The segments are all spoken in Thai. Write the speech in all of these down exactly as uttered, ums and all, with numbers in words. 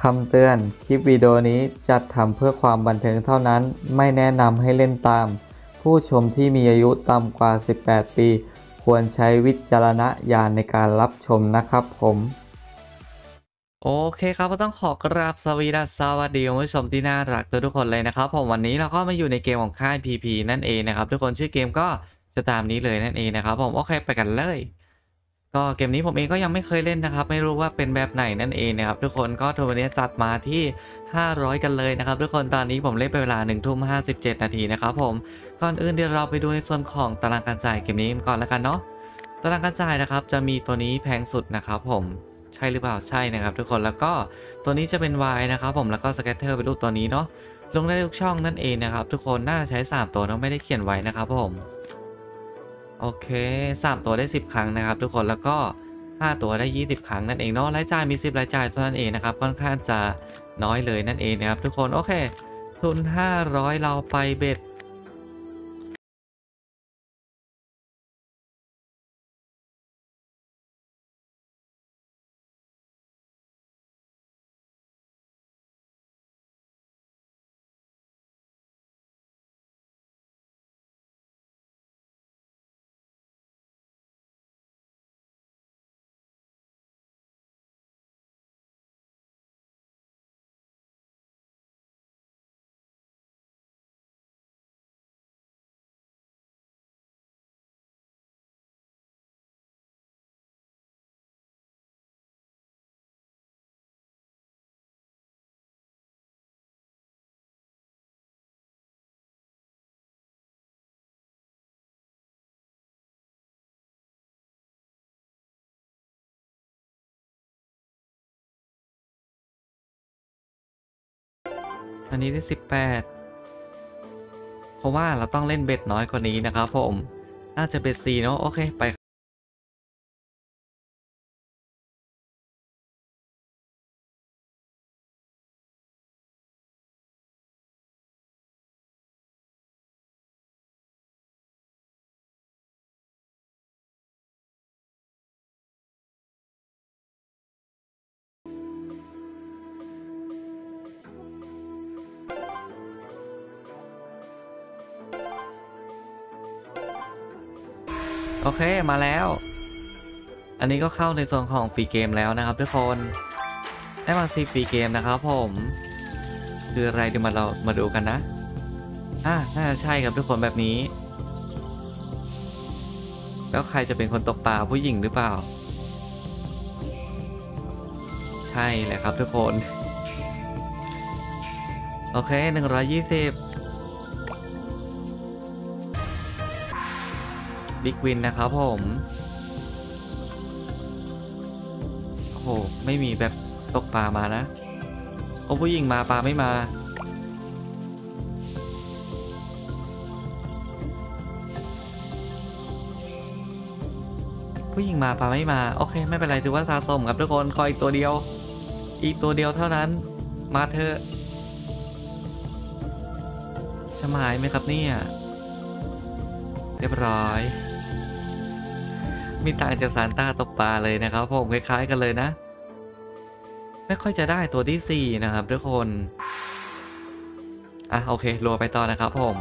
คำเตือนคลิปวิดีโอนี้จัดทำเพื่อความบันเทิงเท่านั้นไม่แนะนำให้เล่นตามผู้ชมที่มีอายุต่ำกว่าสิบแปดปีควรใช้วิจารณญาณในการรับชมนะครับผมโอเคครับก็ต้องขอกราบสวีดัสสวัสดีคุณผู้ชมที่น่ารักทุกๆคนเลยนะครับผมวันนี้เราก็มาอยู่ในเกมของค่าย พี พี นั่นเองนะครับทุกคนชื่อเกมก็จะตามนี้เลยนั่นเองนะครับผมโอเคไปกันเลยก็เกมนี้ผมเองก็ยังไม่เคยเล่นนะครับไม่รู้ว่าเป็นแบบไหนนั่นเองนะครับทุกคนก็ทัวร์นี้จัดมาที่ห้าร้อยกันเลยนะครับทุกคนตอนนี้ผมเล่นไปเวลาหนึ่งทุ่มห้าสิบเจ็ดนาทีนะครับผมก่อนอื่นเดี๋ยวเราไปดูในส่วนของตารางการจ่ายเกมนี้กันก่อนแล้วกันเนาะตารางการจ่ายนะครับจะมีตัวนี้แพงสุดนะครับผมใช่หรือเปล่าใช่นะครับทุกคนแล้วก็ตัวนี้จะเป็น Y นะครับผมแล้วก็สแกตเตอร์เป็นรูปตัวนี้เนาะลงได้ทุกช่องนั่นเองนะครับทุกคนน่าใช้สามตัวเนาะไม่ได้เขียนไว้นะครับผมโอเคสามตัวได้สิบครั้งนะครับทุกคนแล้วก็ห้าตัวได้ยี่สิบครั้งนั่นเองเนาะรายจ่ายมีสิบรายจ่ายเท่านั้นเองนะครับค่อนข้างจะน้อยเลยนั่นเองนะครับทุกคนโอเคทุนห้าร้อยเราไปเบ็ดอันนี้ได้สิบแปดเพราะว่าเราต้องเล่นเบ็ดน้อยกว่านี้นะครับผมน่าจะเบ็ดสี่เนาะโอเคไป โอเคมาแล้ว อันนี้ก็เข้าในส่วนของฟรีเกมแล้วนะครับทุกคนได้มาซีฟรีเกมนะครับผมคืออะไรเดี๋ยวมาเรามาดูกันนะอ่าน่าจะใช่ครับทุกคนแบบนี้แล้วใครจะเป็นคนตกปลาผู้หญิงหรือเปล่าใช่แหละครับทุกคนโอเคหนึ่งร้อยยี่สิบบิ๊กวินนะครับผมโอ้โหไม่มีแบบตกปลามานะโอ้ผู้หญิงมาปลาไม่มาผู้หญิงมาปลาไม่มาโอเคไม่เป็นไรถือว่าสะสมครับทุกคนขออีกตัวเดียวอีกตัวเดียวเท่านั้นมาเถอะจะหมายไหมครับเนี่ยเรียบร้อยมีต่างจากซานต้าตกปลาเลยนะครับผมคล้ายๆกันเลยนะไม่ค่อยจะได้ตัวที่สี่นะครับทุกคนอ่ะโอเครัวไปต่อนะครับผม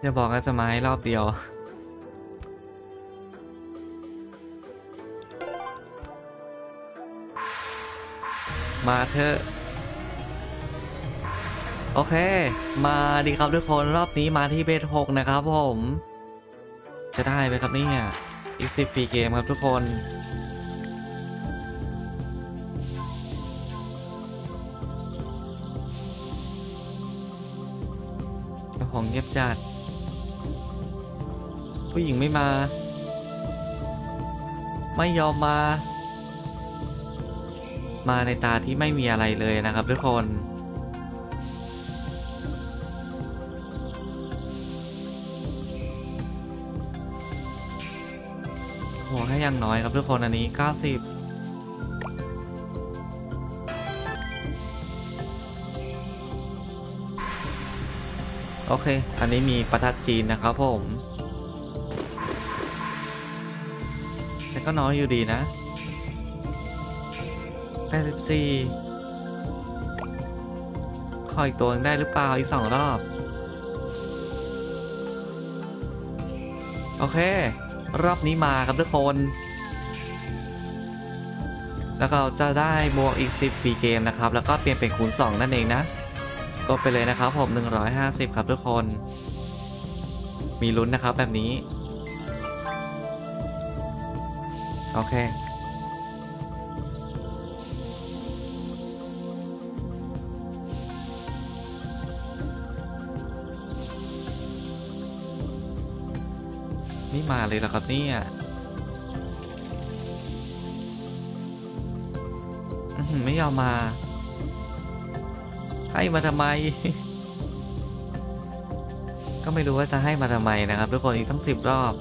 อย่าบอกว่าจะมาให้รอบเดียวมาเถอะโอเคมาดีครับทุกคนรอบนี้มาที่เบสหกนะครับผมจะได้ไหมครับเนี่ยอีกสิบฟรีเกมครับทุกคนเจ้าของเงียบจัดผู้หญิงไม่มาไม่ยอมมามาในตาที่ไม่มีอะไรเลยนะครับทุกคนโหแค่ยังน้อยครับทุกคนอันนี้เก้าสิบโอเคอันนี้มีประทัดจีนนะครับผมแต่ก็น้อยอยู่ดีนะแปดสิบสี่ขออีกตัวนึงได้หรือเปล่าอีกสองรอบโอเครอบนี้มาครับทุกคนแล้วเราจะได้บวกอีกสิบฟรีเกมนะครับแล้วก็เปลี่ยนเป็นคูณสองนั่นเองนะกดไปเลยนะครับผมหนึ่งร้อยห้าสิบครับทุกคนมีลุ้นนะครับแบบนี้โอเคนี่มาเลยเหรอครับเนี่ยไม่ยอมมาให้มาทำไม ก็ไม่รู้ว่าจะให้มาทำไมนะครับทุกคนอีกทั้งสิบรอบ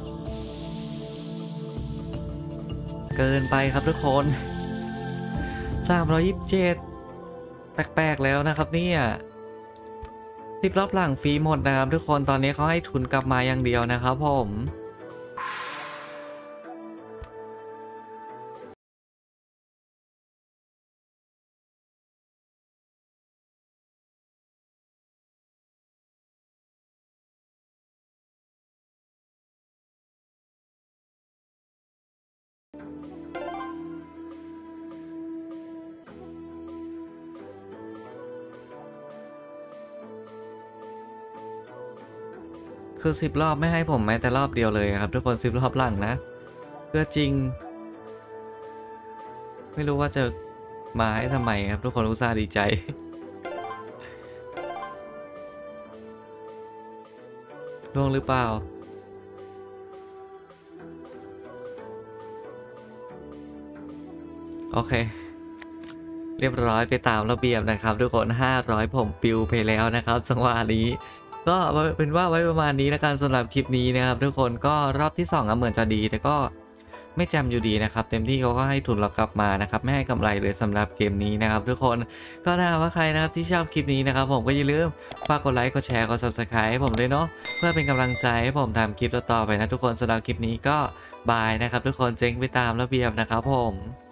เกินไปครับทุกคนสามร้อยยี่สิบเจ็ดแปลกๆแล้วนะครับเนี่ยสิบรอบหลังฟรีหมดนะครับทุกคนตอนนี้เขาให้ทุนกลับมาอย่างเดียวนะครับผมคือสิบรอบไม่ให้ผมแม้แต่รอบเดียวเลยครับทุกคนสิบรอบหลังนะเพื่อจริงไม่รู้ว่าจะมาให้ทำไมครับทุกคนอุตส่าห์ดีใจล่วงหรือเปล่าโอเคเรียบร้อยไปตามระเบียบนะครับทุกคนห้าร้อยผมปิวไปแล้วนะครับจังหวะนี้ก็เป็นว่าไว้ประมาณนี้แล้วกันสำหรับคลิปนี้นะครับทุกคนก็รอบที่สองเหมือนจะดีแต่ก็ไม่จำอยู่ดีนะครับเต็มที่เขาก็ให้ทุนเรากลับมานะครับไม่ให้กำไรเลยสำหรับเกมนี้นะครับทุกคนก็ถ้าว่าใครนะครับที่ชอบคลิปนี้นะครับผมก็อย่าลืมฝากกดไลค์กดแชร์กด ซับสไครบ์ ให้ผมด้วยเนาะเพื่อเป็นกำลังใจให้ผมทำคลิปต่อๆไปนะทุกคนสำหรับคลิปนี้ก็บายนะครับทุกคนเจ๊งไปตามระเบียบนะครับผม